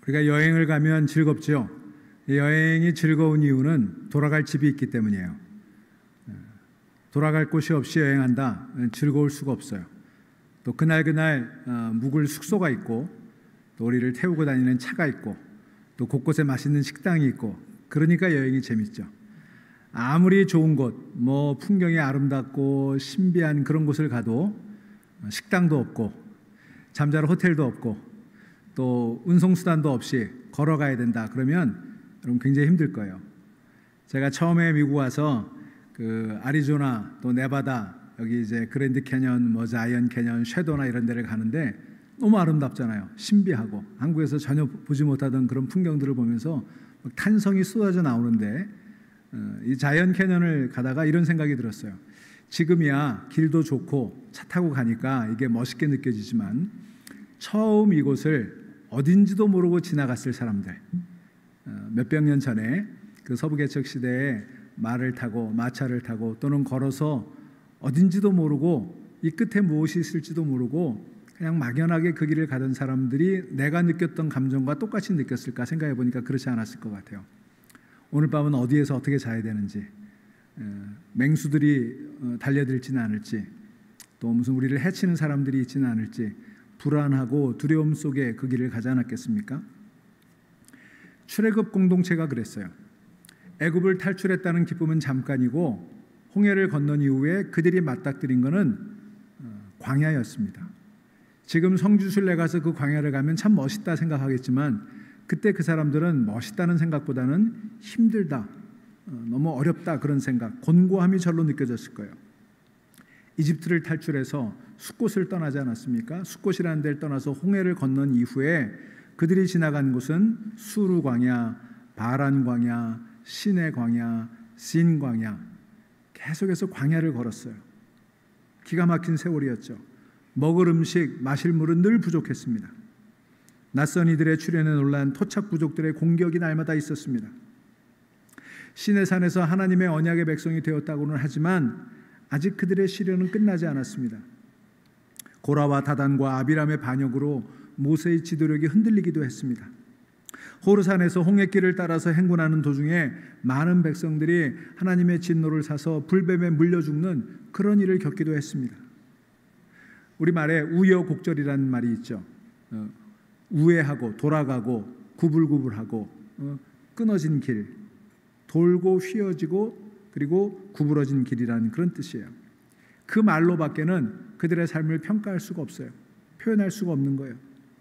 우리가 여행을 가면 즐겁죠. 여행이 즐거운 이유는 돌아갈 집이 있기 때문이에요. 돌아갈 곳이 없이 여행한다, 즐거울 수가 없어요. 또 그날 묵을 숙소가 있고, 또 우리를 태우고 다니는 차가 있고, 또 곳곳에 맛있는 식당이 있고, 그러니까 여행이 재밌죠. 아무리 좋은 곳, 풍경이 아름답고 신비한 그런 곳을 가도 식당도 없고 잠자러 호텔도 없고 또 운송수단도 없이 걸어가야 된다 그러면 여러분 굉장히 힘들 거예요. 제가 처음에 미국 와서 그 아리조나 또 네바다 여기 이제 그랜드 캐년, 자이언 캐년, 섀도나 이런 데를 가는데 너무 아름답잖아요. 신비하고 한국에서 전혀 보지 못하던 그런 풍경들을 보면서 탄성이 쏟아져 나오는데 이 자이언 캐년을 가다가 이런 생각이 들었어요. 지금이야 길도 좋고 차 타고 가니까 이게 멋있게 느껴지지만 처음 이곳을 어딘지도 모르고 지나갔을 사람들, 몇백 년 전에 그 서부개척 시대에 말을 타고 마차를 타고 또는 걸어서 어딘지도 모르고 이 끝에 무엇이 있을지도 모르고 그냥 막연하게 그 길을 가던 사람들이 내가 느꼈던 감정과 똑같이 느꼈을까 생각해 보니까 그렇지 않았을 것 같아요. 오늘 밤은 어디에서 어떻게 자야 되는지, 맹수들이 달려들지는 않을지, 또 무슨 우리를 해치는 사람들이 있지는 않을지 불안하고 두려움 속에 그 길을 가지 않았겠습니까? 출애굽 공동체가 그랬어요. 애굽을 탈출했다는 기쁨은 잠깐이고 홍해를 건넌 이후에 그들이 맞닥뜨린 것은 광야였습니다. 지금 성지순례 가서 그 광야를 가면 참 멋있다 생각하겠지만 그때 그 사람들은 멋있다는 생각보다는 힘들다, 너무 어렵다 그런 생각, 곤고함이 절로 느껴졌을 거예요. 이집트를 탈출해서 숫곳을 떠나지 않았습니까? 숫곳이라는 데를 떠나서 홍해를 건넌 이후에 그들이 지나간 곳은 수르 광야, 바란 광야, 시내 광야, 신 광야, 계속해서 광야를 걸었어요. 기가 막힌 세월이었죠. 먹을 음식, 마실 물은 늘 부족했습니다. 낯선 이들의 출현에 놀란 토착 부족들의 공격이 날마다 있었습니다. 시내산에서 하나님의 언약의 백성이 되었다고는 하지만 아직 그들의 시련은 끝나지 않았습니다. 고라와 다단과 아비람의 반역으로 모세의 지도력이 흔들리기도 했습니다. 호르산에서 홍해길을 따라서 행군하는 도중에 많은 백성들이 하나님의 진노를 사서 불뱀에 물려 죽는 그런 일을 겪기도 했습니다. 우리말에 우여곡절이라는 말이 있죠. 우회하고 돌아가고 구불구불하고 끊어진 길, 돌고 휘어지고 그리고 구부러진 길이라는 그런 뜻이에요. 그 말로밖에는 그들의 삶을 평가할 수가 없어요. 표현할 수가 없는 거예요.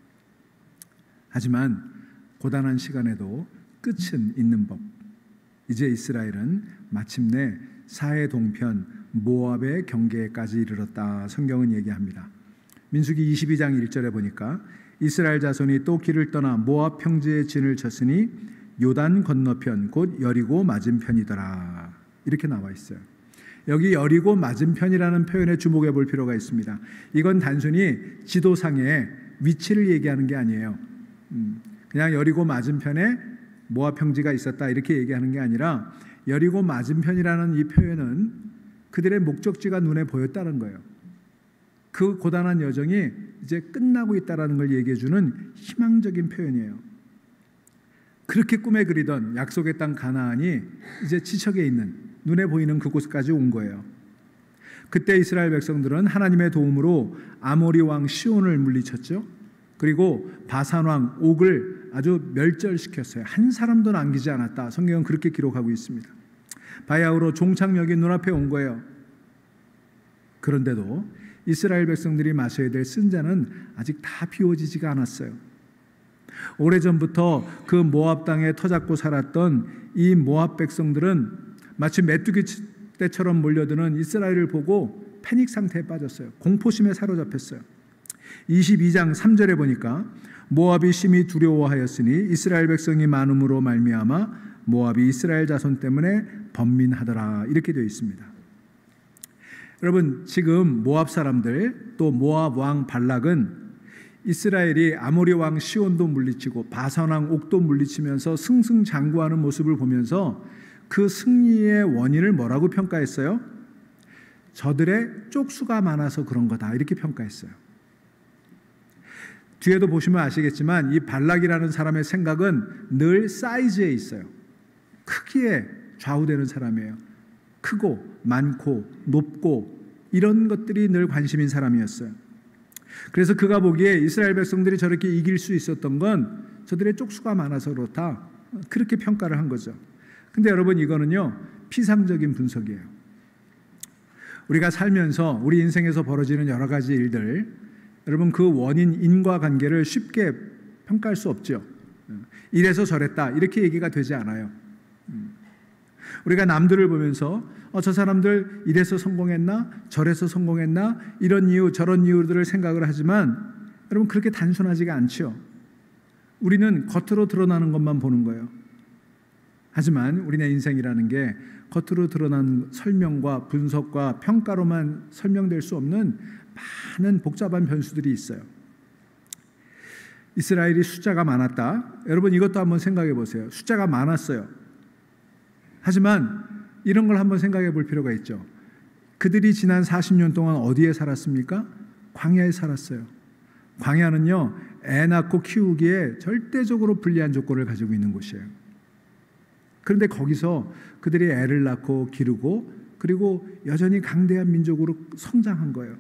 하지만 고단한 시간에도 끝은 있는 법. 이제 이스라엘은 마침내 사해 동편 모압의 경계까지 이르렀다. 성경은 얘기합니다. 민수기 22장 1절에 보니까 이스라엘 자손이 또 길을 떠나 모압 평지에 진을 쳤으니 요단 건너편 곧 여리고 맞은편이더라. 이렇게 나와 있어요. 여기 여리고 맞은편이라는 표현에 주목해 볼 필요가 있습니다. 이건 단순히 지도상의 위치를 얘기하는 게 아니에요. 그냥 여리고 맞은편에 모압 평지가 있었다 이렇게 얘기하는 게 아니라 여리고 맞은편이라는 이 표현은 그들의 목적지가 눈에 보였다는 거예요. 그 고단한 여정이 이제 끝나고 있다는 걸 얘기해 주는 희망적인 표현이에요. 그렇게 꿈에 그리던 약속의 땅 가나안이 이제 지척에 있는 눈에 보이는 그곳까지 온 거예요. 그때 이스라엘 백성들은 하나님의 도움으로 아모리 왕 시온을 물리쳤죠. 그리고 바산 왕 옥을 아주 멸절시켰어요. 한 사람도 남기지 않았다. 성경은 그렇게 기록하고 있습니다. 바야흐로 종착역이 눈앞에 온 거예요. 그런데도 이스라엘 백성들이 마셔야 될 쓴잔은 아직 다 비워지지가 않았어요. 오래전부터 그 모압 땅에 터잡고 살았던 이 모압 백성들은 마치 메뚜기 떼처럼 몰려드는 이스라엘을 보고 패닉 상태에 빠졌어요. 공포심에 사로잡혔어요. 22장 3절에 보니까 모압이 심히 두려워하였으니 이스라엘 백성이 많음으로 말미암아 모압이 이스라엘 자손 때문에 번민하더라. 이렇게 되어 있습니다. 여러분, 지금 모압 사람들 또 모압 왕 발락은 이스라엘이 아모리 왕 시온도 물리치고 바산 왕 옥도 물리치면서 승승장구하는 모습을 보면서 그 승리의 원인을 뭐라고 평가했어요? 저들의 쪽수가 많아서 그런 거다 이렇게 평가했어요. 뒤에도 보시면 아시겠지만 이 발락이라는 사람의 생각은 늘 사이즈에 있어요. 크기에 좌우되는 사람이에요. 크고 많고 높고 이런 것들이 늘 관심인 사람이었어요. 그래서 그가 보기에 이스라엘 백성들이 저렇게 이길 수 있었던 건 저들의 쪽수가 많아서 그렇다, 그렇게 평가를 한 거죠. 근데 여러분, 이거는요 피상적인 분석이에요. 우리가 살면서 우리 인생에서 벌어지는 여러 가지 일들, 여러분 그 원인 인과관계를 쉽게 평가할 수 없죠. 이래서 저랬다 이렇게 얘기가 되지 않아요. 우리가 남들을 보면서 저 사람들 이래서 성공했나 저래서 성공했나 이런 이유 저런 이유들을 생각을 하지만 여러분 그렇게 단순하지가 않죠. 우리는 겉으로 드러나는 것만 보는 거예요. 하지만 우리네 인생이라는 게 겉으로 드러난 설명과 분석과 평가로만 설명될 수 없는 많은 복잡한 변수들이 있어요. 이스라엘이 숫자가 많았다. 여러분 이것도 한번 생각해 보세요. 숫자가 많았어요. 하지만 이런 걸 한번 생각해 볼 필요가 있죠. 그들이 지난 40년 동안 어디에 살았습니까? 광야에 살았어요. 광야는요, 애 낳고 키우기에 절대적으로 불리한 조건을 가지고 있는 곳이에요. 그런데 거기서 그들이 애를 낳고 기르고 그리고 여전히 강대한 민족으로 성장한 거예요.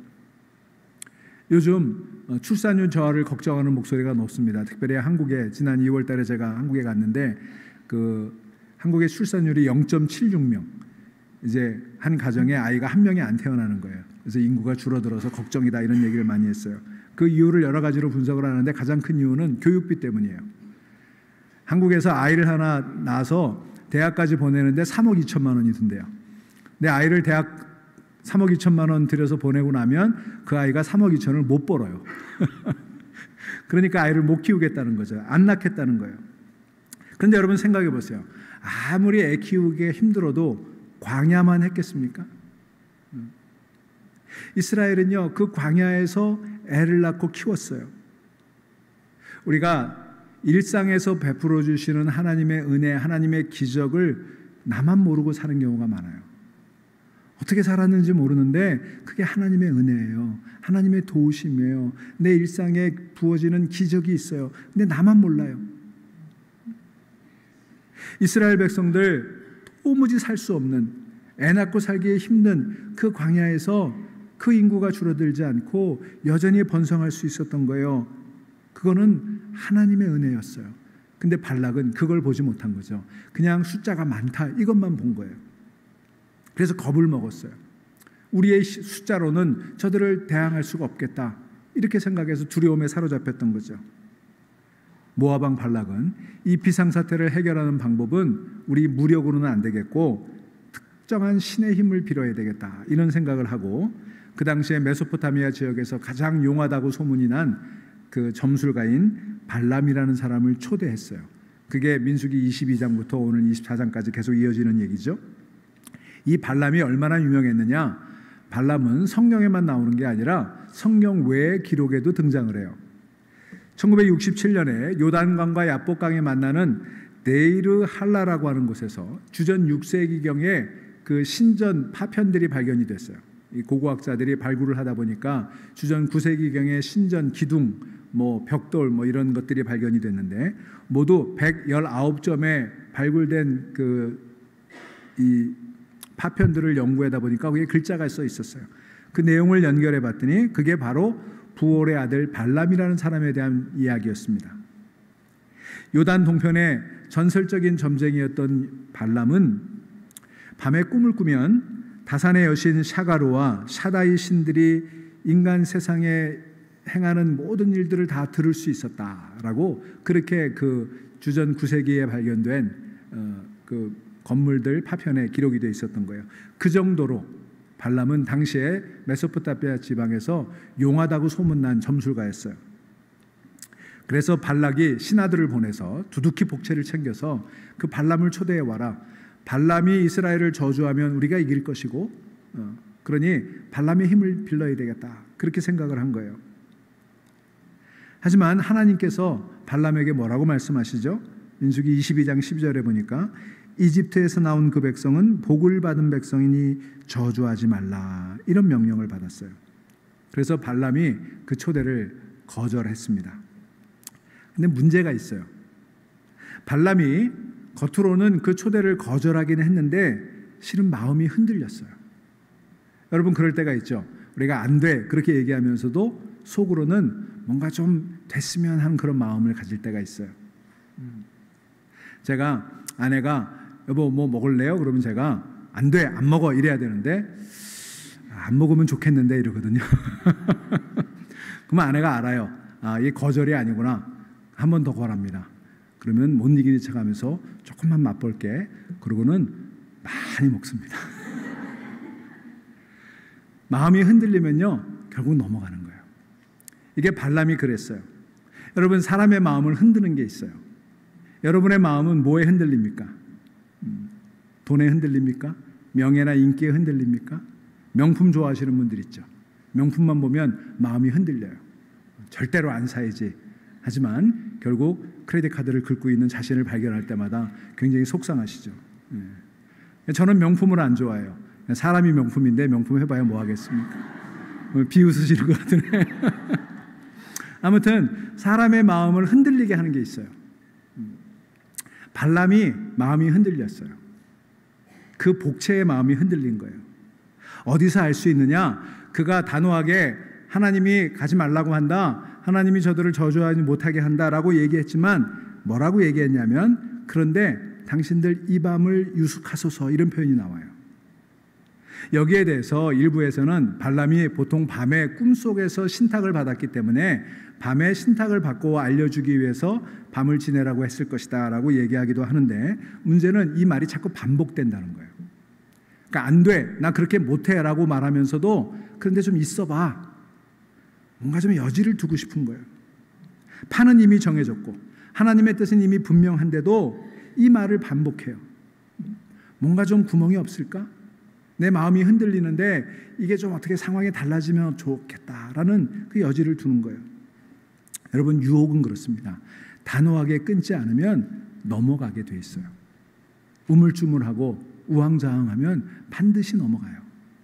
요즘 출산율 저하를 걱정하는 목소리가 높습니다. 특별히 한국에 지난 2월 달에 제가 한국에 갔는데 한국의 출산율이 0.76명, 이제 한 가정에 아이가 한 명이 안 태어나는 거예요. 그래서 인구가 줄어들어서 걱정이다 이런 얘기를 많이 했어요. 그 이유를 여러 가지로 분석을 하는데 가장 큰 이유는 교육비 때문이에요. 한국에서 아이를 하나 낳아서 대학까지 보내는데 3억 2천만 원이 든대요. 내 아이를 대학 3억 2천만 원 들여서 보내고 나면 그 아이가 3억 2천을 못 벌어요. 그러니까 아이를 못 키우겠다는 거죠. 안 낳겠다는 거예요. 그런데 여러분 생각해 보세요. 아무리 애 키우기가 힘들어도 광야만 했겠습니까? 이스라엘은요 그 광야에서 애를 낳고 키웠어요. 우리가 일상에서 베풀어 주시는 하나님의 은혜, 하나님의 기적을 나만 모르고 사는 경우가 많아요. 어떻게 살았는지 모르는데 그게 하나님의 은혜예요. 하나님의 도우심이에요. 내 일상에 부어지는 기적이 있어요. 근데 나만 몰라요. 이스라엘 백성들 도무지 살 수 없는, 애 낳고 살기에 힘든 그 광야에서 그 인구가 줄어들지 않고 여전히 번성할 수 있었던 거예요. 그거는 하나님의 은혜였어요. 근데 발락은 그걸 보지 못한 거죠. 그냥 숫자가 많다 이것만 본 거예요. 그래서 겁을 먹었어요. 우리의 숫자로는 저들을 대항할 수가 없겠다 이렇게 생각해서 두려움에 사로잡혔던 거죠. 모압 왕 발락은 이 비상사태를 해결하는 방법은 우리 무력으로는 안 되겠고 특정한 신의 힘을 빌어야 되겠다 이런 생각을 하고 그 당시에 메소포타미아 지역에서 가장 용하다고 소문이 난 그 점술가인 발람이라는 사람을 초대했어요. 그게 민수기 22장부터 오늘 24장까지 계속 이어지는 얘기죠. 이 발람이 얼마나 유명했느냐? 발람은 성경에만 나오는 게 아니라 성경 외의 기록에도 등장을 해요. 1967년에 요단강과 야복강에 만나는 데이르 할라라고 하는 곳에서 주전 6세기경에 그 신전 파편들이 발견이 됐어요. 이 고고학자들이 발굴을 하다 보니까 주전 9세기경의 신전 기둥, 벽돌 이런 것들이 발견이 됐는데 모두 119점에 발굴된 이 파편들을 연구하다 보니까 거기에 글자가 써 있었어요. 그 내용을 연결해 봤더니 그게 바로 부올의 아들 발람이라는 사람에 대한 이야기였습니다. 요단 동편의 전설적인 점쟁이였던 발람은 밤에 꿈을 꾸면 다산의 여신 샤가루와 샤다이 신들이 인간 세상에 행하는 모든 일들을 다 들을 수 있었다라고 그렇게 그 주전 9세기에 발견된 그 건물들 파편에 기록이 되어 있었던 거예요. 그 정도로 발람은 당시에 메소포타미아 지방에서 용하다고 소문난 점술가였어요. 그래서 발락이 신하들을 보내서 두둑히 복채를 챙겨서 그 발람을 초대해 와라. 발람이 이스라엘을 저주하면 우리가 이길 것이고 그러니 발람의 힘을 빌려야 되겠다. 그렇게 생각을 한 거예요. 하지만 하나님께서 발람에게 뭐라고 말씀하시죠? 민수기 22장 12절에 보니까 이집트에서 나온 그 백성은 복을 받은 백성이니 저주하지 말라 이런 명령을 받았어요. 그래서 발람이 그 초대를 거절했습니다. 근데 문제가 있어요. 발람이 겉으로는 그 초대를 거절하긴 했는데 실은 마음이 흔들렸어요. 여러분 그럴 때가 있죠. 우리가 안 돼 그렇게 얘기하면서도 속으로는 뭔가 좀 됐으면 하는 그런 마음을 가질 때가 있어요. 제가 아내가 여보 뭐 먹을래요? 그러면 제가 안 돼, 안 먹어 이래야 되는데 안 먹으면 좋겠는데 이러거든요. 그러면 아내가 알아요. 아, 이게 거절이 아니구나. 한 번 더 권합니다. 그러면 못 이기는 척하면서 조금만 맛볼게. 그러고는 많이 먹습니다. 마음이 흔들리면요 결국 넘어가는 거예요. 이게 발람이 그랬어요. 여러분 사람의 마음을 흔드는 게 있어요. 여러분의 마음은 뭐에 흔들립니까? 돈에 흔들립니까? 명예나 인기에 흔들립니까? 명품 좋아하시는 분들 있죠. 명품만 보면 마음이 흔들려요. 절대로 안 사야지. 하지만 결국 크레딧 카드를 긁고 있는 자신을 발견할 때마다 굉장히 속상하시죠. 저는 명품을 안 좋아해요. 사람이 명품인데 명품 해봐야 뭐 하겠습니까? 비웃으시는 것 같으네. 아무튼 사람의 마음을 흔들리게 하는 게 있어요. 발람이 마음이 흔들렸어요. 그 복체의 마음이 흔들린 거예요. 어디서 알 수 있느냐? 그가 단호하게 하나님이 가지 말라고 한다. 하나님이 저들을 저주하지 못하게 한다라고 얘기했지만 뭐라고 얘기했냐면 그런데 당신들 이 밤을 유숙하소서 이런 표현이 나와요. 여기에 대해서 일부에서는 발람이 보통 밤에 꿈속에서 신탁을 받았기 때문에 밤에 신탁을 받고 알려주기 위해서 밤을 지내라고 했을 것이다 라고 얘기하기도 하는데 문제는 이 말이 자꾸 반복된다는 거예요. 그러니까 안 돼, 나 그렇게 못해 라고 말하면서도 그런데 좀 있어봐. 뭔가 좀 여지를 두고 싶은 거예요. 판은 이미 정해졌고 하나님의 뜻은 이미 분명한데도 이 말을 반복해요. 뭔가 좀 구멍이 없을까? 내 마음이 흔들리는데 이게 좀 어떻게 상황이 달라지면 좋겠다라는 그 여지를 두는 거예요. 여러분 유혹은 그렇습니다. 단호하게 끊지 않으면 넘어가게 돼 있어요. 우물쭈물하고 우왕좌왕하면 반드시 넘어가요.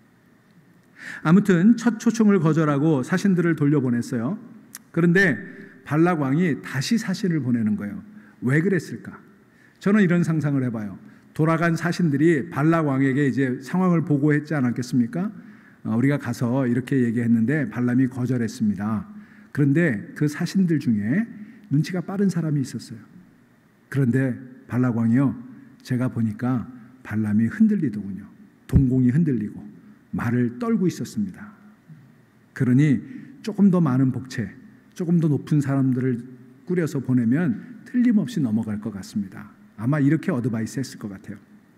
아무튼 첫 초청을 거절하고 사신들을 돌려보냈어요. 그런데 발락 왕이 다시 사신을 보내는 거예요. 왜 그랬을까? 저는 이런 상상을 해봐요. 돌아간 사신들이 발락 왕에게 이제 상황을 보고했지 않았겠습니까? 우리가 가서 이렇게 얘기했는데 발람이 거절했습니다. 그런데 그 사신들 중에 눈치가 빠른 사람이 있었어요. 그런데 발락 왕이요, 제가 보니까 발람이 흔들리더군요. 동공이 흔들리고 말을 떨고 있었습니다. 그러니 조금 더 많은 복체, 조금 더 높은 사람들을 꾸려서 보내면 틀림없이 넘어갈 것 같습니다. 아마 이렇게 어드바이스 했을 것 같아요.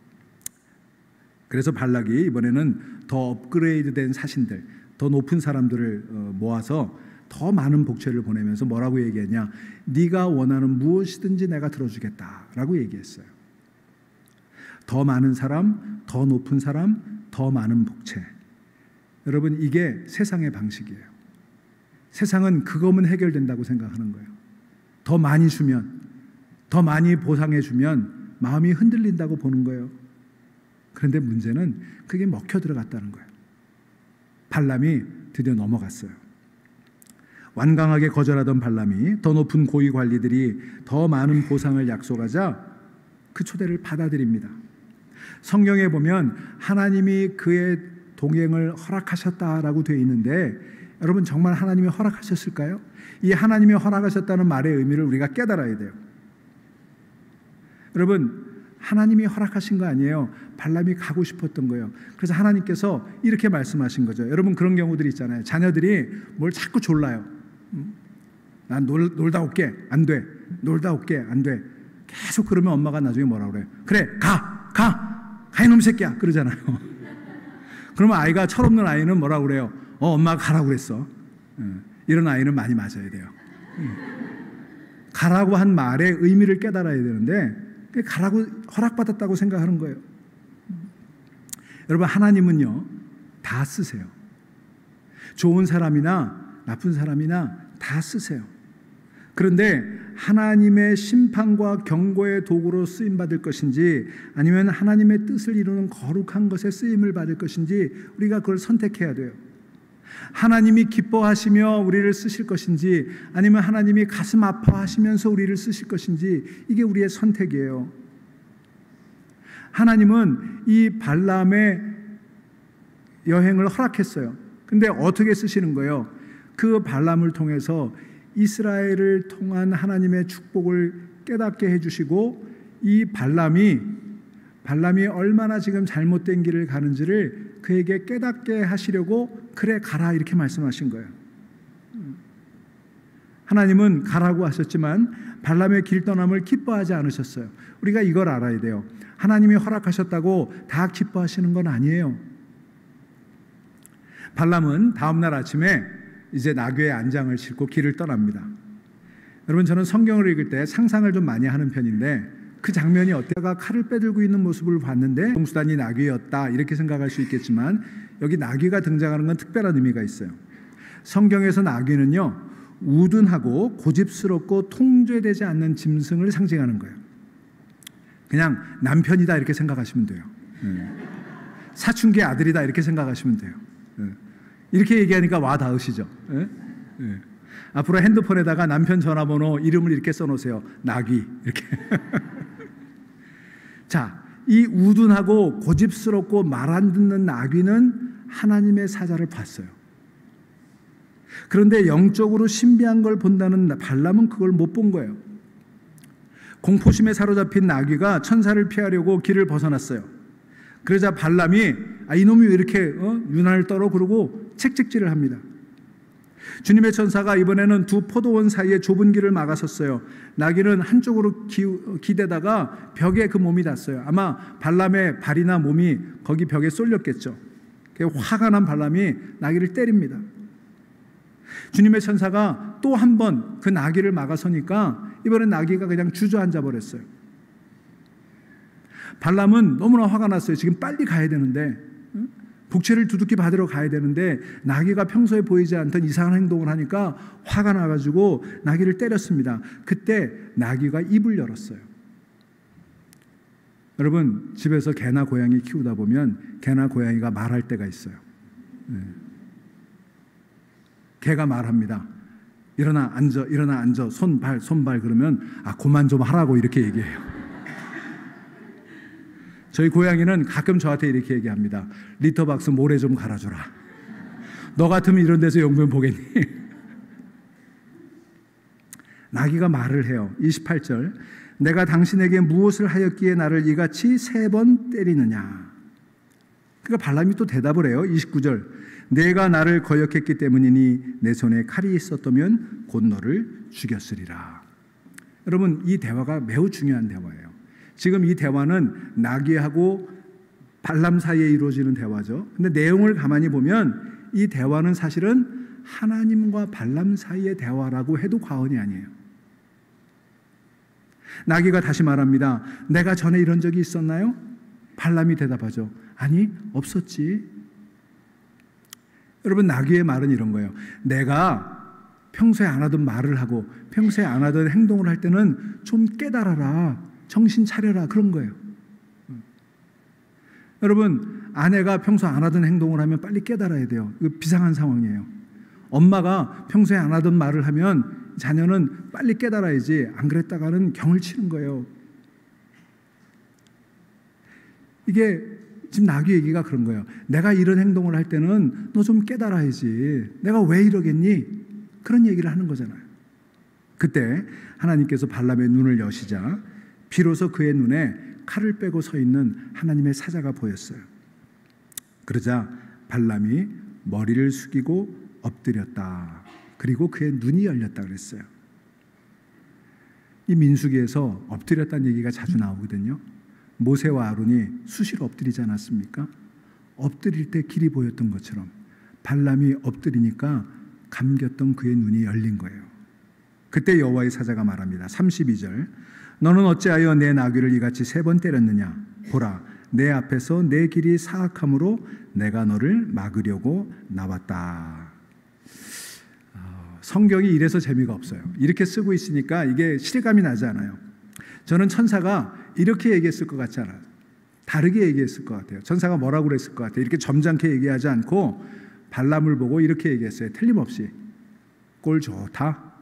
그래서 발락이 이번에는 더 업그레이드된 사신들, 더 높은 사람들을 모아서 더 많은 복체를 보내면서 뭐라고 얘기했냐? 네가 원하는 무엇이든지 내가 들어주겠다라고 얘기했어요. 더 많은 사람, 더 높은 사람, 더 많은 복체. 여러분 이게 세상의 방식이에요. 세상은 그거면 해결된다고 생각하는 거예요. 더 많이 주면, 더 많이 보상해 주면 마음이 흔들린다고 보는 거예요. 그런데 문제는 그게 먹혀 들어갔다는 거예요. 발람이 드디어 넘어갔어요. 완강하게 거절하던 발람이 더 높은 고위 관리들이 더 많은 보상을 약속하자 그 초대를 받아들입니다. 성경에 보면 하나님이 그의 동행을 허락하셨다라고 되어 있는데 여러분 정말 하나님이 허락하셨을까요? 이 하나님이 허락하셨다는 말의 의미를 우리가 깨달아야 돼요. 여러분 하나님이 허락하신 거 아니에요. 발람이 가고 싶었던 거예요. 그래서 하나님께서 이렇게 말씀하신 거죠. 여러분 그런 경우들이 있잖아요. 자녀들이 뭘 자꾸 졸라요. 난 놀다 올게. 안 돼. 놀다 올게. 안 돼. 계속 그러면 엄마가 나중에 뭐라고 그래요? 그래 가 이놈 새끼야 그러잖아요. 그러면 아이가 철없는 아이는 뭐라고 그래요? 엄마가 가라고 그랬어. 이런 아이는 많이 맞아야 돼요. 가라고 한 말의 의미를 깨달아야 되는데 가라고 허락받았다고 생각하는 거예요. 여러분 하나님은요 다 쓰세요. 좋은 사람이나 나쁜 사람이나 다 쓰세요. 그런데 하나님의 심판과 경고의 도구로 쓰임받을 것인지 아니면 하나님의 뜻을 이루는 거룩한 것에 쓰임을 받을 것인지 우리가 그걸 선택해야 돼요. 하나님이 기뻐하시며 우리를 쓰실 것인지 아니면 하나님이 가슴 아파하시면서 우리를 쓰실 것인지 이게 우리의 선택이에요. 하나님은 이 발람의 여행을 허락했어요. 근데 어떻게 쓰시는 거예요? 그 발람을 통해서 이스라엘을 통한 하나님의 축복을 깨닫게 해주시고 이 발람이 얼마나 지금 잘못된 길을 가는지를 그에게 깨닫게 하시려고 그래 가라 이렇게 말씀하신 거예요. 하나님은 가라고 하셨지만 발람의 길 떠남을 기뻐하지 않으셨어요. 우리가 이걸 알아야 돼요. 하나님이 허락하셨다고 다 기뻐하시는 건 아니에요. 발람은 다음날 아침에 이제 나귀의 안장을 싣고 길을 떠납니다. 여러분, 저는 성경을 읽을 때 상상을 좀 많이 하는 편인데 그 장면이 어때가 칼을 빼들고 있는 모습을 봤는데 동수단이 나귀였다 이렇게 생각할 수 있겠지만 여기 나귀가 등장하는 건 특별한 의미가 있어요. 성경에서 나귀는요 우둔하고 고집스럽고 통제되지 않는 짐승을 상징하는 거예요. 그냥 남편이다 이렇게 생각하시면 돼요. 사춘기 아들이다 이렇게 생각하시면 돼요. 이렇게 얘기하니까 와 닿으시죠? 앞으로 핸드폰에다가 남편 전화번호 이름을 이렇게 써놓으세요. 나귀 이렇게. 자, 이 우둔하고 고집스럽고 말 안 듣는 나귀는 하나님의 사자를 봤어요. 그런데 영적으로 신비한 걸 본다는 발람은 그걸 못 본 거예요. 공포심에 사로잡힌 나귀가 천사를 피하려고 길을 벗어났어요. 그러자 발람이 이놈이 왜 이렇게 유난을 떨어 그러고 책찍질을 합니다. 주님의 천사가 이번에는 두 포도원 사이에 좁은 길을 막아섰어요. 나귀는 한쪽으로 기대다가 벽에 그 몸이 닿았어요. 아마 발람의 발이나 몸이 거기 벽에 쏠렸겠죠. 화가 난 발람이 나귀를 때립니다. 주님의 천사가 또 한 번 그 나귀를 막아서니까 이번엔 나귀가 그냥 주저앉아 버렸어요. 발람은 너무나 화가 났어요. 지금 빨리 가야 되는데 복채를 두둑히 받으러 가야 되는데 나귀가 평소에 보이지 않던 이상한 행동을 하니까 화가 나가지고 나귀를 때렸습니다. 그때 나귀가 입을 열었어요. 여러분, 집에서 개나 고양이 키우다 보면 개나 고양이가 말할 때가 있어요. 개가 말합니다. 일어나 앉아, 일어나 앉아, 손발 그러면 그만 좀 하라고 이렇게 얘기해요. 저희 고양이는 가끔 저한테 이렇게 얘기합니다. 리터박스 모래 좀 갈아줘라. 너 같으면 이런 데서 영변 보겠니? 나귀가 말을 해요. 28절 내가 당신에게 무엇을 하였기에 나를 이같이 3번 때리느냐. 그러니까 발람이 또 대답을 해요. 29절 내가 나를 거역했기 때문이니 내 손에 칼이 있었다면 곧 너를 죽였으리라. 여러분, 이 대화가 매우 중요한 대화예요. 지금 이 대화는 나귀하고 발람 사이에 이루어지는 대화죠. 근데 내용을 가만히 보면 이 대화는 사실은 하나님과 발람 사이의 대화라고 해도 과언이 아니에요. 나귀가 다시 말합니다. 내가 전에 이런 적이 있었나요? 발람이 대답하죠. 아니, 없었지. 여러분, 나귀의 말은 이런 거예요. 내가 평소에 안 하던 말을 하고 평소에 안 하던 행동을 할 때는 좀 깨달아라. 정신 차려라. 그런 거예요. 여러분, 아내가 평소 안 하던 행동을 하면 빨리 깨달아야 돼요. 이거 비상한 상황이에요. 엄마가 평소에 안 하던 말을 하면 자녀는 빨리 깨달아야지 안 그랬다가는 경을 치는 거예요. 이게 지금 나귀 얘기가 그런 거예요. 내가 이런 행동을 할 때는 너 좀 깨달아야지. 내가 왜 이러겠니? 그런 얘기를 하는 거잖아요. 그때 하나님께서 발람의 눈을 여시자 비로소 그의 눈에 칼을 빼고 서 있는 하나님의 사자가 보였어요. 그러자 발람이 머리를 숙이고 엎드렸다. 그리고 그의 눈이 열렸다 그랬어요. 이 민수기에서 엎드렸다는 얘기가 자주 나오거든요. 모세와 아론이 수시로 엎드리지 않았습니까? 엎드릴 때 길이 보였던 것처럼 발람이 엎드리니까 감겼던 그의 눈이 열린 거예요. 그때 여호와의 사자가 말합니다. 32절 너는 어찌하여 내 나귀를 이같이 3번 때렸느냐? 보라, 내 앞에서 내 길이 사악함으로 내가 너를 막으려고 나왔다. 성경이 이래서 재미가 없어요. 이렇게 쓰고 있으니까 이게 실감이 나지 않아요. 저는 천사가 이렇게 얘기했을 것 같지 않아요. 다르게 얘기했을 것 같아요. 천사가 뭐라고 그랬을 것 같아요. 이렇게 점잖게 얘기하지 않고 발람을 보고 이렇게 얘기했어요. 틀림없이 꼴 좋다.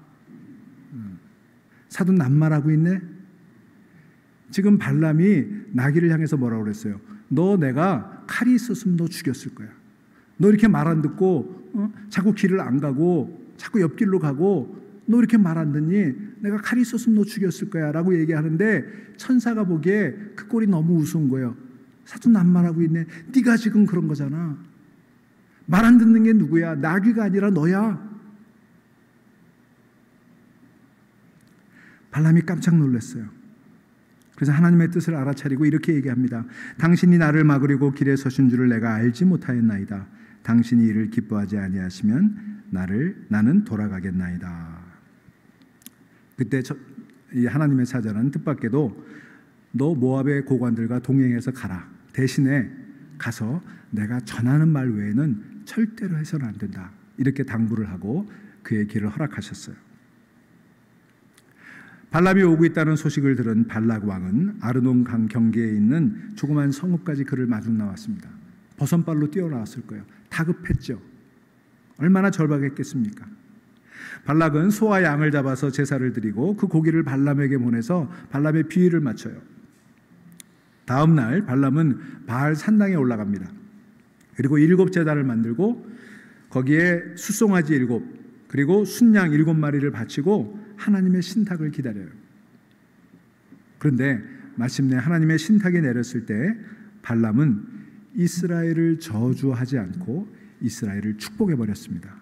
사돈 낱말하고 있네. 지금 발람이 나귀를 향해서 뭐라고 그랬어요? 너 내가 칼이 있었으면 너 죽였을 거야. 너 이렇게 말 안 듣고 자꾸 길을 안 가고 자꾸 옆길로 가고 너 이렇게 말 안 듣니? 내가 칼이 있었으면 너 죽였을 거야 라고 얘기하는데 천사가 보기에 그 꼴이 너무 우스운 거예요. 사돈 낱말하고 있네. 네가 지금 그런 거잖아. 말 안 듣는 게 누구야? 나귀가 아니라 너야. 발람이 깜짝 놀랐어요. 그래서 하나님의 뜻을 알아차리고 이렇게 얘기합니다. 당신이 나를 막으려고 길에 서신 줄을 내가 알지 못하였나이다. 당신이 이를 기뻐하지 아니하시면 나는 돌아가겠나이다. 그때 이 하나님의 사자는 뜻밖에도 너 모압의 고관들과 동행해서 가라. 대신에 가서 내가 전하는 말 외에는 절대로 해서는 안 된다. 이렇게 당부를 하고 그의 길을 허락하셨어요. 발람이 오고 있다는 소식을 들은 발락 왕은 아르논 강 경계에 있는 조그만 성읍까지 그를 마중 나왔습니다. 버선발로 뛰어나왔을 거예요. 다급했죠. 얼마나 절박했겠습니까? 발락은 소와 양을 잡아서 제사를 드리고 그 고기를 발람에게 보내서 발람의 비위를 맞춰요. 다음 날 발람은 바알 산당에 올라갑니다. 그리고 7 제단을 만들고 거기에 숫송아지 7 그리고 순양 7마리를 바치고 하나님의 신탁을 기다려요. 그런데 마침내 하나님의 신탁이 내렸을 때 발람은 이스라엘을 저주하지 않고 이스라엘을 축복해 버렸습니다.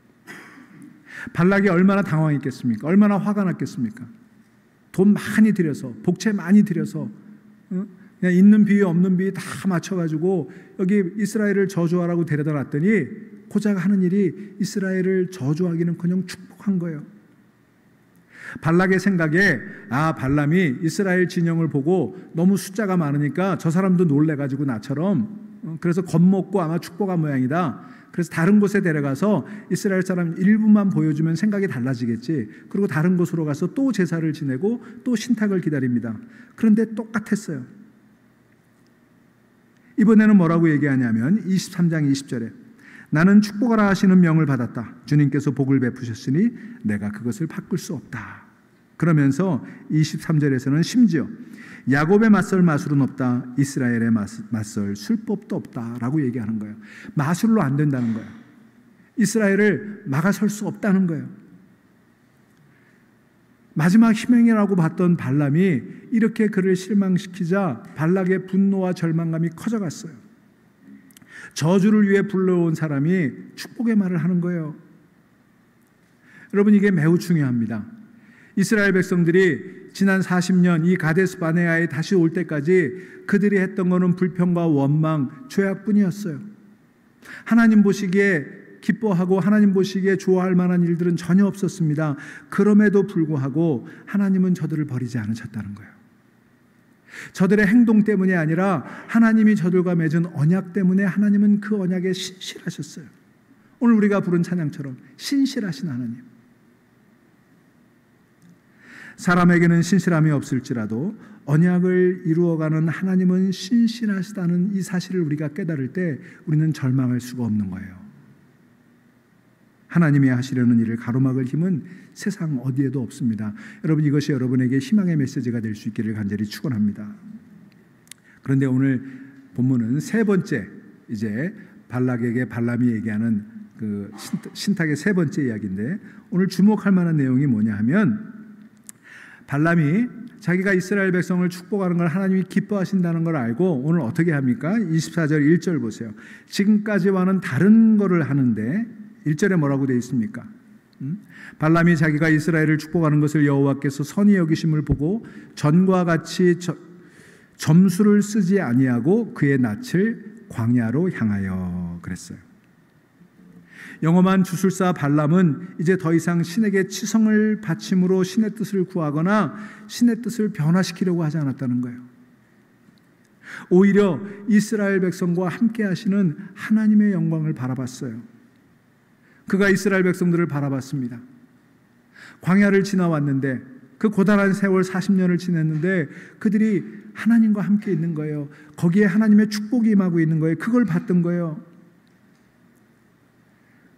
발락이 얼마나 당황했겠습니까? 얼마나 화가 났겠습니까? 돈 많이 들여서 복채 많이 들여서 그냥 있는 비위 없는 비위 다 맞춰가지고 여기 이스라엘을 저주하라고 데려다 놨더니 고작 하는 일이 이스라엘을 저주하기는커녕 축복한 거예요. 발락의 생각에 발람이 이스라엘 진영을 보고 너무 숫자가 많으니까 저 사람도 놀래가지고 나처럼 그래서 겁먹고 아마 축복한 모양이다. 그래서 다른 곳에 데려가서 이스라엘 사람 일부만 보여주면 생각이 달라지겠지. 그리고 다른 곳으로 가서 또 제사를 지내고 또 신탁을 기다립니다. 그런데 똑같았어요. 이번에는 뭐라고 얘기하냐면 23장 20절에 나는 축복하라 하시는 명을 받았다. 주님께서 복을 베푸셨으니 내가 그것을 바꿀 수 없다. 그러면서 23절에서는 심지어 야곱의 맞설 마술은 없다. 이스라엘의 맞설 술법도 없다라고 얘기하는 거예요. 마술로 안 된다는 거예요. 이스라엘을 막아설 수 없다는 거예요. 마지막 희망이라고 봤던 발람이 이렇게 그를 실망시키자 발락의 분노와 절망감이 커져갔어요. 저주를 위해 불러온 사람이 축복의 말을 하는 거예요. 여러분, 이게 매우 중요합니다. 이스라엘 백성들이 지난 40년 이 가데스 바네아에 다시 올 때까지 그들이 했던 것은 불평과 원망, 죄악뿐이었어요. 하나님 보시기에 기뻐하고 하나님 보시기에 좋아할 만한 일들은 전혀 없었습니다. 그럼에도 불구하고 하나님은 저들을 버리지 않으셨다는 거예요. 저들의 행동 때문이 아니라 하나님이 저들과 맺은 언약 때문에 하나님은 그 언약에 신실하셨어요. 오늘 우리가 부른 찬양처럼 신실하신 하나님. 사람에게는 신실함이 없을지라도 언약을 이루어가는 하나님은 신실하시다는 이 사실을 우리가 깨달을 때 우리는 절망할 수가 없는 거예요. 하나님이 하시려는 일을 가로막을 힘은 세상 어디에도 없습니다. 여러분, 이것이 여러분에게 희망의 메시지가 될 수 있기를 간절히 축원합니다. 그런데 오늘 본문은 세 번째, 이제 발락에게 발람이 얘기하는 그 신탁의 세 번째 이야기인데, 오늘 주목할 만한 내용이 뭐냐 하면, 발람이 자기가 이스라엘 백성을 축복하는 걸 하나님이 기뻐하신다는 걸 알고 오늘 어떻게 합니까? 24절 1절 보세요. 지금까지와는 다른 거를 하는데 1절에 뭐라고 되어 있습니까? 발람이 자기가 이스라엘을 축복하는 것을 여호와께서 선히 여기심을 보고 전과 같이 점수를 쓰지 아니하고 그의 낯을 광야로 향하여 그랬어요. 영험한 주술사 발람은 이제 더 이상 신에게 치성을 바침으로 신의 뜻을 구하거나 신의 뜻을 변화시키려고 하지 않았다는 거예요. 오히려 이스라엘 백성과 함께 하시는 하나님의 영광을 바라봤어요. 그가 이스라엘 백성들을 바라봤습니다. 광야를 지나왔는데 그 고단한 세월 40년을 지냈는데 그들이 하나님과 함께 있는 거예요. 거기에 하나님의 축복이 임하고 있는 거예요. 그걸 봤던 거예요.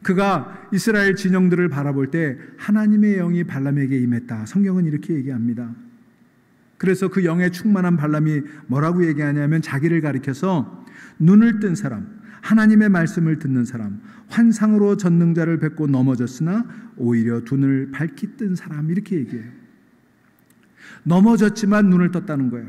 그가 이스라엘 진영들을 바라볼 때 하나님의 영이 발람에게 임했다. 성경은 이렇게 얘기합니다. 그래서 그 영에 충만한 발람이 뭐라고 얘기하냐면 자기를 가리켜서 눈을 뜬 사람, 하나님의 말씀을 듣는 사람, 환상으로 전능자를 뵙고 넘어졌으나 오히려 눈을 밝히 뜬 사람, 이렇게 얘기해요. 넘어졌지만 눈을 떴다는 거예요.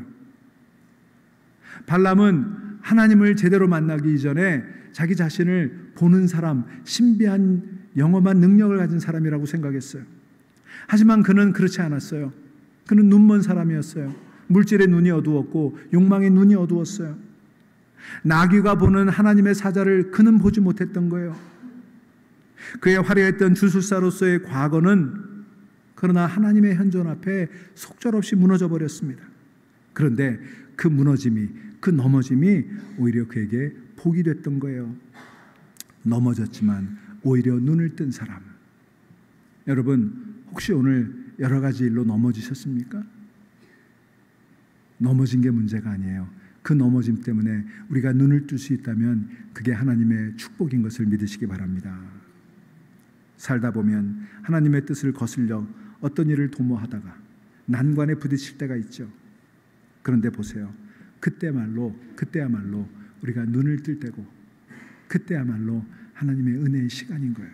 발람은 하나님을 제대로 만나기 이전에 자기 자신을 보는 사람, 신비한 영험한 능력을 가진 사람이라고 생각했어요. 하지만 그는 그렇지 않았어요. 그는 눈먼 사람이었어요. 물질의 눈이 어두웠고 욕망의 눈이 어두웠어요. 나귀가 보는 하나님의 사자를 그는 보지 못했던 거예요. 그의 화려했던 주술사로서의 과거는 그러나 하나님의 현존 앞에 속절없이 무너져 버렸습니다. 그런데 그 무너짐이, 그 넘어짐이 오히려 그에게 복이 됐던 거예요. 넘어졌지만 오히려 눈을 뜬 사람. 여러분, 혹시 오늘 여러 가지 일로 넘어지셨습니까? 넘어진 게 문제가 아니에요. 그 넘어짐 때문에 우리가 눈을 뜰 수 있다면 그게 하나님의 축복인 것을 믿으시기 바랍니다. 살다 보면 하나님의 뜻을 거슬려 어떤 일을 도모하다가 난관에 부딪힐 때가 있죠. 그런데 보세요. 그때야말로 우리가 눈을 뜰 때고 그때야말로 하나님의 은혜의 시간인 거예요.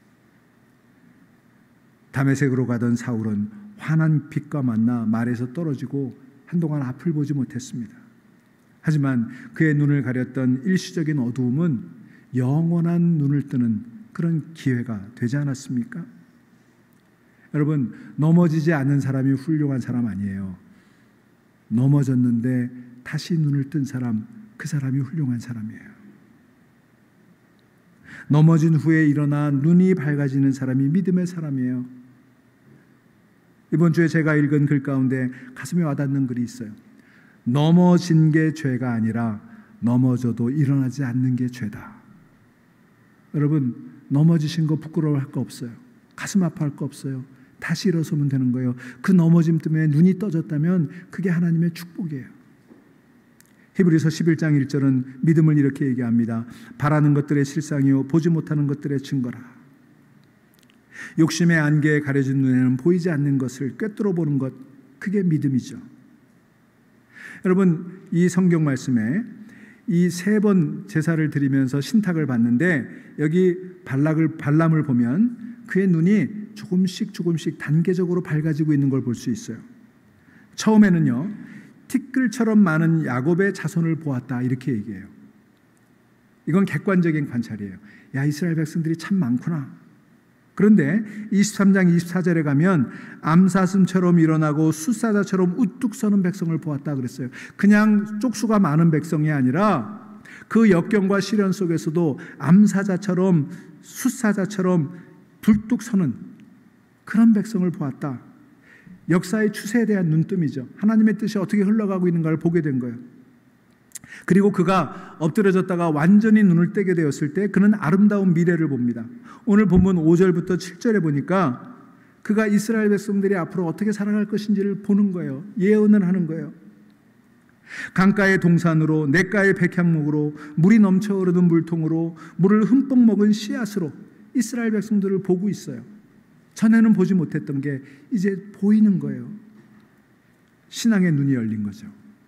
다메섹으로 가던 사울은 환한 빛과 만나 말에서 떨어지고 한동안 앞을 보지 못했습니다. 하지만 그의 눈을 가렸던 일시적인 어두움은 영원한 눈을 뜨는 그런 기회가 되지 않았습니까? 여러분, 넘어지지 않는 사람이 훌륭한 사람 아니에요. 넘어졌는데 다시 눈을 뜬 사람, 그 사람이 훌륭한 사람이에요. 넘어진 후에 일어나 눈이 밝아지는 사람이 믿음의 사람이에요. 이번 주에 제가 읽은 글 가운데 가슴에 와닿는 글이 있어요. 넘어진 게 죄가 아니라 넘어져도 일어나지 않는 게 죄다. 여러분, 넘어지신 거 부끄러워할 거 없어요. 가슴 아파할 거 없어요. 다시 일어서면 되는 거예요. 그 넘어짐 때문에 눈이 떠졌다면 그게 하나님의 축복이에요. 히브리서 11장 1절은 믿음을 이렇게 얘기합니다. 바라는 것들의 실상이요 보지 못하는 것들의 증거라. 욕심의 안개에 가려진 눈에는 보이지 않는 것을 꿰뚫어 보는 것, 그게 믿음이죠. 여러분, 이 성경 말씀에 이 3번 제사를 드리면서 신탁을 받는데 여기 발람을 보면 그의 눈이 조금씩 단계적으로 밝아지고 있는 걸 볼 수 있어요. 처음에는요, 티끌처럼 많은 야곱의 자손을 보았다, 이렇게 얘기해요. 이건 객관적인 관찰이에요. 야, 이스라엘 백성들이 참 많구나. 그런데 23장 24절에 가면 암사슴처럼 일어나고 숫사자처럼 우뚝 서는 백성을 보았다 그랬어요. 그냥 쪽수가 많은 백성이 아니라 그 역경과 시련 속에서도 암사자처럼 숫사자처럼 불뚝 서는 그런 백성을 보았다. 역사의 추세에 대한 눈뜸이죠. 하나님의 뜻이 어떻게 흘러가고 있는가를 보게 된 거예요. 그리고 그가 엎드려졌다가 완전히 눈을 떼게 되었을 때 그는 아름다운 미래를 봅니다. 오늘 본문 5절부터 7절에 보니까 그가 이스라엘 백성들이 앞으로 어떻게 살아갈 것인지를 보는 거예요. 예언을 하는 거예요. 강가의 동산으로, 냇가의 백향목으로, 물이 넘쳐 흐르는 물통으로, 물을 흠뻑 먹은 씨앗으로 이스라엘 백성들을 보고 있어요. 전에는 보지 못했던 게 이제 보이는 거예요. 신앙의 눈이 열린 거죠.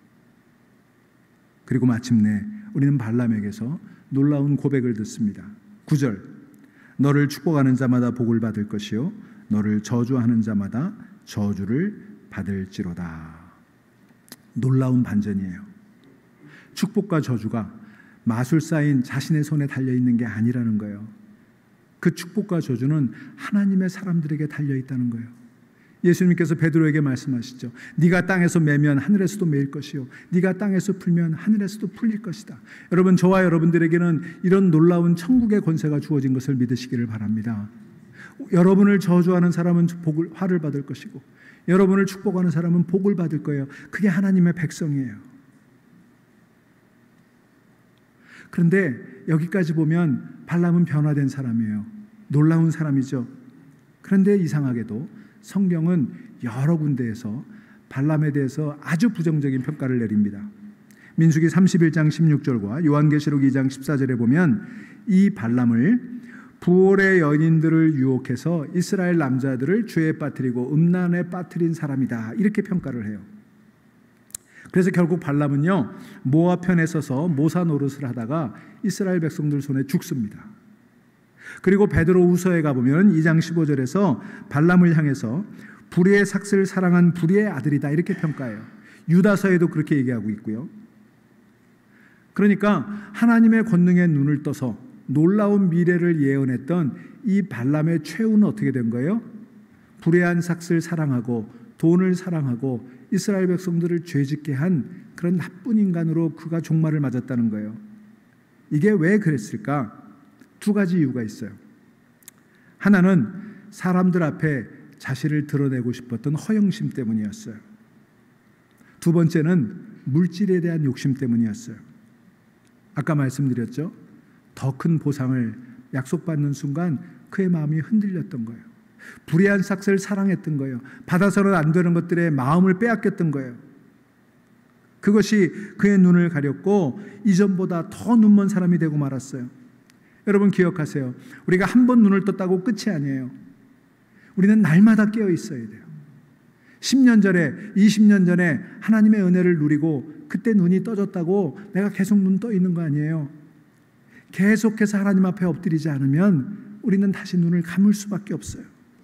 그리고 마침내 우리는 발람에게서 놀라운 고백을 듣습니다. 9절, 너를 축복하는 자마다 복을 받을 것이요 너를 저주하는 자마다 저주를 받을지로다. 놀라운 반전이에요. 축복과 저주가 마술사인 자신의 손에 달려있는 게 아니라는 거예요. 그 축복과 저주는 하나님의 사람들에게 달려있다는 거예요. 예수님께서 베드로에게 말씀하시죠. 네가 땅에서 매면 하늘에서도 매일 것이요 네가 땅에서 풀면 하늘에서도 풀릴 것이다. 여러분, 저와 여러분들에게는 이런 놀라운 천국의 권세가 주어진 것을 믿으시기를 바랍니다. 여러분을 저주하는 사람은 화를 받을 것이고 여러분을 축복하는 사람은 복을 받을 거예요. 그게 하나님의 백성이에요. 그런데 여기까지 보면 발람은 변화된 사람이에요. 놀라운 사람이죠. 그런데 이상하게도 성경은 여러 군데에서 발람에 대해서 아주 부정적인 평가를 내립니다. 민수기 31장 16절과 요한계시록 2장 14절에 보면 이 발람을 부올의 연인들을 유혹해서 이스라엘 남자들을 죄에 빠뜨리고 음란에 빠뜨린 사람이다. 이렇게 평가를 해요. 그래서 결국 발람은요, 모압 편에 서서 모사 노릇을 하다가 이스라엘 백성들 손에 죽습니다. 그리고 베드로 후서에 가보면 2장 15절에서 발람을 향해서 불의의 삭슬을 사랑한 불의의 아들이다. 이렇게 평가해요. 유다서에도 그렇게 얘기하고 있고요. 그러니까 하나님의 권능에 눈을 떠서 놀라운 미래를 예언했던 이 발람의 최후는 어떻게 된 거예요? 불의한 삭슬 사랑하고 돈을 사랑하고 이스라엘 백성들을 죄짓게 한 그런 나쁜 인간으로 그가 종말을 맞았다는 거예요. 이게 왜 그랬을까? 두 가지 이유가 있어요. 하나는 사람들 앞에 자신을 드러내고 싶었던 허영심 때문이었어요. 두 번째는 물질에 대한 욕심 때문이었어요. 아까 말씀드렸죠? 더 큰 보상을 약속받는 순간 그의 마음이 흔들렸던 거예요. 불의한 삭슬을 사랑했던 거예요. 받아서는 안 되는 것들에 마음을 빼앗겼던 거예요. 그것이 그의 눈을 가렸고 이전보다 더 눈먼 사람이 되고 말았어요. 여러분 기억하세요. 우리가 한 번 눈을 떴다고 끝이 아니에요. 우리는 날마다 깨어 있어야 돼요. 10년 전에 20년 전에 하나님의 은혜를 누리고 그때 눈이 떠졌다고 내가 계속 눈 떠 있는 거 아니에요. 계속해서 하나님 앞에 엎드리지 않으면 우리는 다시 눈을 감을 수밖에 없어요.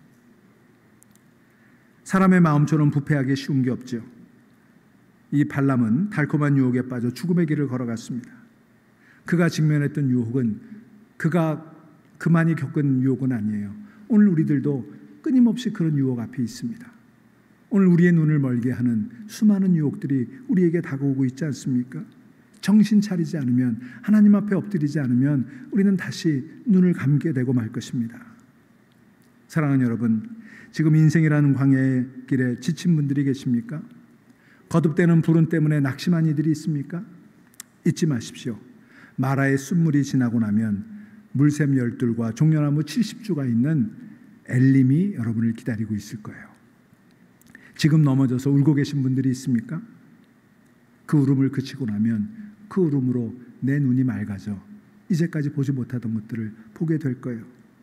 사람의 마음처럼 부패하기 쉬운 게 없죠. 이 발람은 달콤한 유혹에 빠져 죽음의 길을 걸어갔습니다. 그가 직면했던 유혹은 그가 그만이 겪은 유혹은 아니에요. 오늘 우리들도 끊임없이 그런 유혹 앞에 있습니다. 오늘 우리의 눈을 멀게 하는 수많은 유혹들이 우리에게 다가오고 있지 않습니까? 정신 차리지 않으면, 하나님 앞에 엎드리지 않으면 우리는 다시 눈을 감게 되고 말 것입니다. 사랑하는 여러분, 지금 인생이라는 광야의 길에 지친 분들이 계십니까? 거듭되는 불운 때문에 낙심한 이들이 있습니까? 잊지 마십시오. 마라의 순물이 지나고 나면 물샘 12과 종려나무 70주가 있는 엘림이 여러분을 기다리고 있을 거예요. 지금 넘어져서 울고 계신 분들이 있습니까? 그 울음을 그치고 나면 그 울음으로 내 눈이 맑아져 이제까지 보지 못하던 것들을 보게 될 거예요.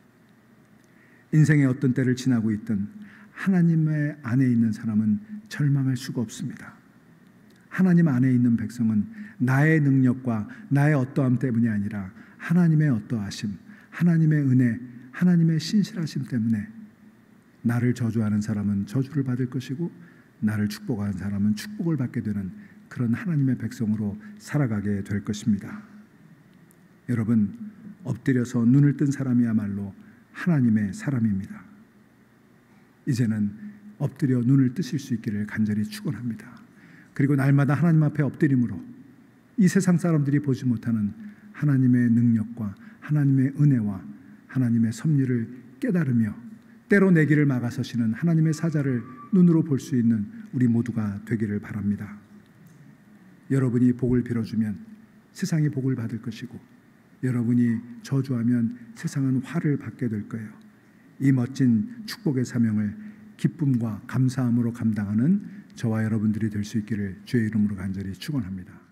인생의 어떤 때를 지나고 있든 하나님의 안에 있는 사람은 절망할 수가 없습니다. 하나님 안에 있는 백성은 나의 능력과 나의 어떠함 때문이 아니라 하나님의 어떠하심, 하나님의 은혜, 하나님의 신실하심 때문에 나를 저주하는 사람은 저주를 받을 것이고 나를 축복하는 사람은 축복을 받게 되는 그런 하나님의 백성으로 살아가게 될 것입니다. 여러분, 엎드려서 눈을 뜬 사람이야말로 하나님의 사람입니다. 이제는 엎드려 눈을 뜨실 수 있기를 간절히 축원합니다. 그리고 날마다 하나님 앞에 엎드림으로 이 세상 사람들이 보지 못하는 하나님의 능력과 하나님의 은혜와 하나님의 섭리를 깨달으며 때로 내 길을 막아서시는 하나님의 사자를 눈으로 볼 수 있는 우리 모두가 되기를 바랍니다. 여러분이 복을 빌어주면 세상이 복을 받을 것이고 여러분이 저주하면 세상은 화를 받게 될 거예요. 이 멋진 축복의 사명을 기쁨과 감사함으로 감당하는 저와 여러분들이 될 수 있기를 주의 이름으로 간절히 축원합니다.